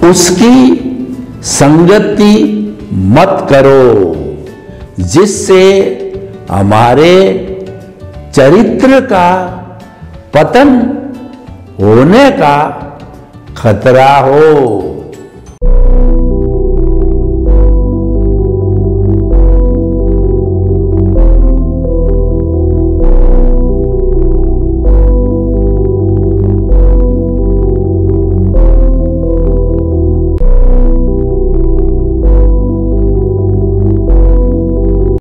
उसकी संगति मत करो, जिससे हमारे चरित्र का पतन होने का खतरा हो।